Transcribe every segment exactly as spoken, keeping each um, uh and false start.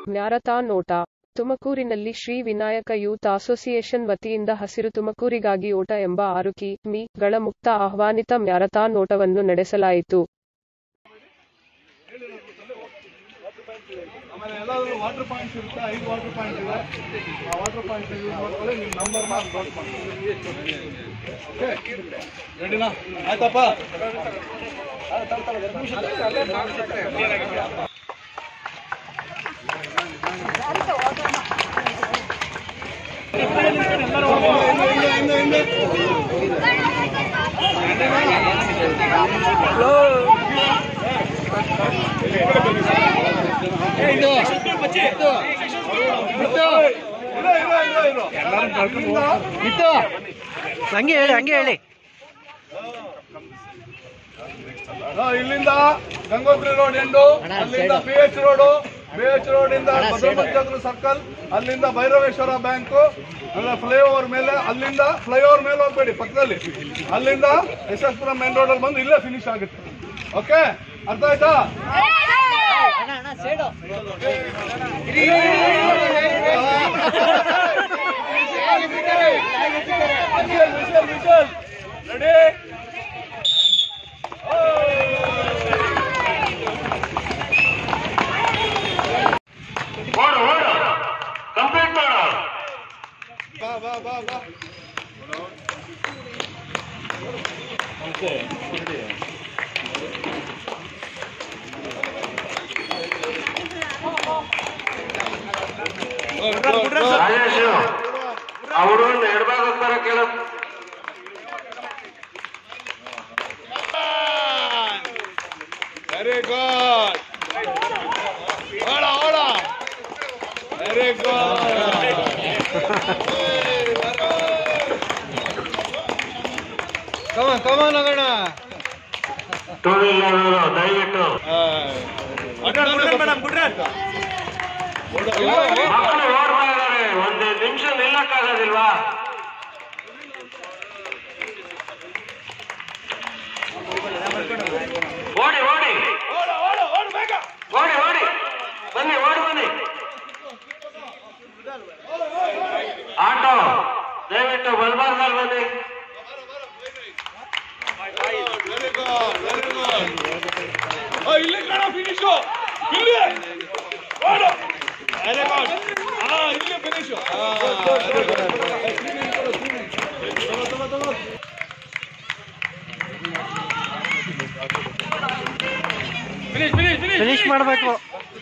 Marathon ಓಟ. ತುಮಕೂರಿನಲ್ಲಿ Shri Vinayaka youth association ವತಿಯಿಂದ ಹಸಿರು ತುಮಕೂರಿಗಾಗಿ ಓಟ ಎಂಬ ಆರು ಕಿ. ಮೀ. ಗಳ ಮುಕ್ತ ಆಹ್ವಾನಿತ ಮ್ಯಾರಥಾನ್ ಓಟವನ್ನು ನಡೆಸಲಾಯಿತು. ಹಂಗೆ ಹೇಳಿ ಹಂಗೆ ಹೇಳಿ ಇಲ್ಲಿಂದ ಗಂಗೋತ್ರಿ ರೋಡ್ ಎಂಡು, ಅಲ್ಲಿಂದ B H road, B H road ಇಂದ ಭದ್ರಪಂಚಾಗ್ರ ಸರ್ಕಲ್, ಅಲ್ಲಿಂದ ಭೈರವೇಶ್ವರ ಬ್ಯಾಂಕ್, ಫ್ಲೈಓವರ್ ಮೇಲೆ, ಅಲ್ಲಿಂದ ಫ್ಲೈಓವರ್ ಮೇಲೆ ಹೋಗ್ಬೇಡಿ ಪಕ್ಕದಲ್ಲಿ, ಅಲ್ಲಿಂದ ಯಶಸ್ಪುರ ಮೇನ್ ರೋಡ್ ಅಲ್ಲಿ ಬಂದು ಇಲ್ಲೇ ಫಿನಿಶ್ ಆಗುತ್ತೆ. ಓಕೆ, ಅರ್ಥ ಆಯ್ತಾ? ರೆಡಿ? ಕಂಪ್ಲೀಟ್ ಮಾಡ. ಬಾ ಬಾ ಬಾ ಬಾ ಅವರು ಎಡಭಾಗ ಹೋಗ್ತಾರ ಕೇಳ. ವೆರಿ ಗುಡ್, ಓಡ ಓಡ, ವೆರಿ ಗುಡ್. ಕಮಾನ್ ಕಮಾನ್ ಹೋಗೋಣ. ಟೂ ವೀಲರ್ ದಯವಿಟ್ಟು ಮಕ್ಕಳು ಓಡ್ತಾ ಇದ್ದಾರೆ, ಒಂದು ನಿಮಿಷ ನಿಲ್ಲಕ್ಕಾಗೋದಿಲ್ವಾ? ಓಡಿ ಓಡಿ ಓಡಿ ಓಡಿ ಬನ್ನಿ, ಓಡಿ ಬನ್ನಿ. ಆಟೋ ದಯವಿಟ್ಟು ಬಲಭಾಗದಲ್ಲಿ ಬನ್ನಿ. ಇಲ್ಲಿ ಕಾಣ ಫಿನಿಶು, ಇಲ್ಲಿ ಇಲ್ಲಿ ಫಿನಿಶು. ಫಿನಿಶ್ ಮಾಡಬೇಕು.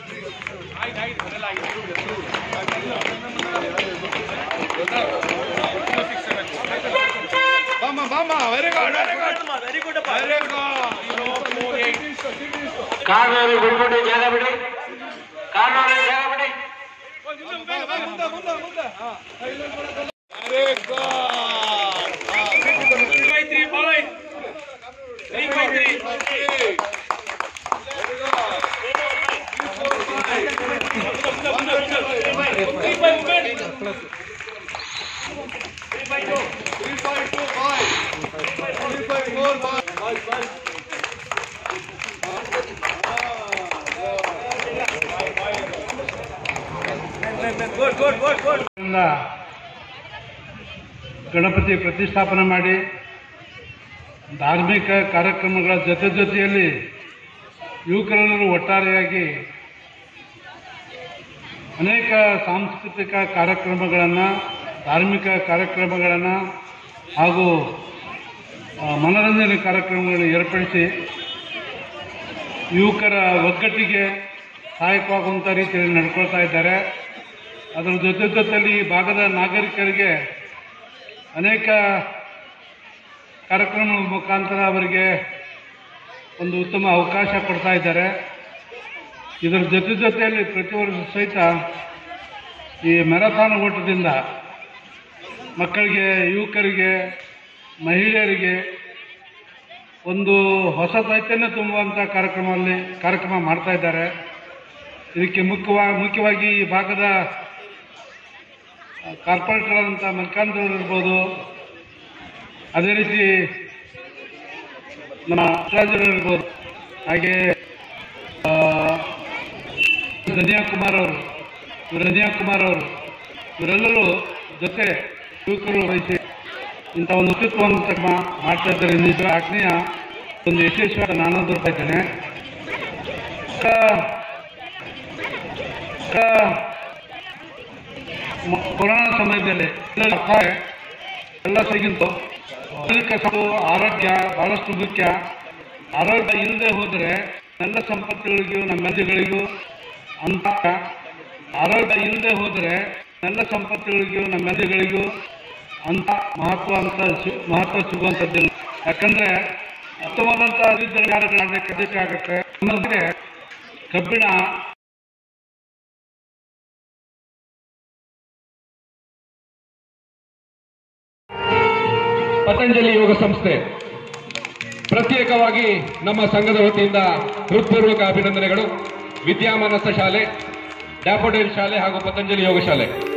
ಬಾಮ ಬಾಮ, very good very good very good. ಕಾರ್ನವ್ರಿ ಬಿಟ್ಬಿಟ್ಟು ಜಾಗ ಬಿಡಿ, ಕಾರ್ನವ್ರಿ ಜಾಗ ಬಿಡಿ. ವೆರಿ ಗಣಪತಿ ಪ್ರತಿಷ್ಠಾಪನೆ ಮಾಡಿ ಧಾರ್ಮಿಕ ಕಾರ್ಯಕ್ರಮಗಳ ಜೊತೆ ಜೊತೆಯಲ್ಲಿ ಯುವಕರೆಲ್ಲರೂ ಒಟ್ಟಾರೆಯಾಗಿ ಅನೇಕ ಸಾಂಸ್ಕೃತಿಕ ಕಾರ್ಯಕ್ರಮಗಳನ್ನು, ಧಾರ್ಮಿಕ ಕಾರ್ಯಕ್ರಮಗಳನ್ನು ಹಾಗೂ ಮನರಂಜನೆ ಕಾರ್ಯಕ್ರಮಗಳನ್ನು ಏರ್ಪಡಿಸಿ ಯುವಕರ ಒಗ್ಗಟ್ಟಿಗೆ ಸಹಾಯಕವಾಗುವಂಥ ರೀತಿಯಲ್ಲಿ ನಡ್ಕೊಳ್ತಾ ಇದ್ದಾರೆ. ಅದರ ಜೊತೆ ಜೊತೆಯಲ್ಲಿ ಈ ಭಾಗದ ನಾಗರಿಕರಿಗೆ ಅನೇಕ ಕಾರ್ಯಕ್ರಮಗಳ ಮುಖಾಂತರ ಅವರಿಗೆ ಒಂದು ಉತ್ತಮ ಅವಕಾಶ ಕೊಡ್ತಾ ಇದ್ದಾರೆ. ಇದರ ಜೊತೆ ಜೊತೆಯಲ್ಲಿ ಪ್ರತಿ ವರ್ಷ ಸಹಿತ ಈ ಮ್ಯಾರಥಾನ್ ಓಟದಿಂದ ಮಕ್ಕಳಿಗೆ, ಯುವಕರಿಗೆ, ಮಹಿಳೆಯರಿಗೆ ಒಂದು ಹೊಸ ಚೈತನ್ಯ ತುಂಬುವಂಥ ಕಾರ್ಯಕ್ರಮದಲ್ಲಿ ಕಾರ್ಯಕ್ರಮ ಮಾಡ್ತಾ ಇದ್ದಾರೆ. ಇದಕ್ಕೆ ಮುಖ್ಯವಾಗಿ ಮುಖ್ಯವಾಗಿ ಈ ಭಾಗದ ಕಾರ್ಪೊರೇಟರ್ಗಳಂಥ ಮಲ್ಕಾಂತವ್ರು ಇರ್ಬೋದು, ಅದೇ ರೀತಿ ನಮ್ಮ ರಾಜರು ಇರ್ಬೋದು, ಹಾಗೆ ಧನಿಯಾ ಕುಮಾರ್ ಅವರು ಇವರು ರಜನೀಶ್ ಕುಮಾರ್ ಅವರು, ಇವರೆಲ್ಲರೂ ಜೊತೆ ಯುವಕರು ವಹಿಸಿ ಇಂಥ ಒಂದು ಅತ್ಯುತ್ತಮವನ್ನು ತಮ್ಮ ಮಾಡ್ತಾ ಇದ್ದಾರೆ. ನಿಜ ಆಜ್ಞೆಯ ಒಂದು ಯಶಸ್ವಿಯಾದ ನಾನು ಬರ್ತಾ ಇದ್ದೇನೆ. ಕೊರೋನಾ ಸಮಯದಲ್ಲಿ ಎಲ್ಲ ಸಿಗಿಂತು ಆರೋಗ್ಯ ಬಹಳಷ್ಟು ಮುಖ್ಯ. ಆರೋಗ್ಯ ಇಲ್ಲದೆ ಹೋದರೆ ಎಲ್ಲ ಸಂಪತ್ತುಗಳಿಗೂ ನಮ್ಮ ಮೆದುಗಳಿಗೂ ಅಂತ ಆರೋಗ್ಯ ಇಲ್ಲದೆ ಹೋದರೆ ಎಲ್ಲ ಸಂಪತ್ತುಗಳಿಗೂ ನಮ್ಮ ಮೆದುಗಳಿಗೂ ಅಂತ ಮಹತ್ವ ಅಂತ ಮಹತ್ವ ಸಿಗುವಂಥದ್ದಿಲ್ಲ. ಯಾಕಂದ್ರೆ ಉತ್ತಮವಾದಂಥ ಅಭಿವೃದ್ಧಿಯಾಗಬೇಕಾಗತ್ತೆ. ನಮಗೆ ಕಬ್ಬಿಣ ಪತಂಜಲಿ ಯೋಗ ಸಂಸ್ಥೆ ಪ್ರತ್ಯೇಕವಾಗಿ ನಮ್ಮ ಸಂಘದ ವತಿಯಿಂದ ಹೃತ್ಪೂರ್ವಕ ಅಭಿನಂದನೆಗಳು. ವಿದ್ಯಾಮಾನಸ ಶಾಲೆ, ಡ್ಯಾಫೋಡಿಲ್ ಶಾಲೆ ಹಾಗೂ ಪತಂಜಲಿ ಯೋಗ ಶಾಲೆ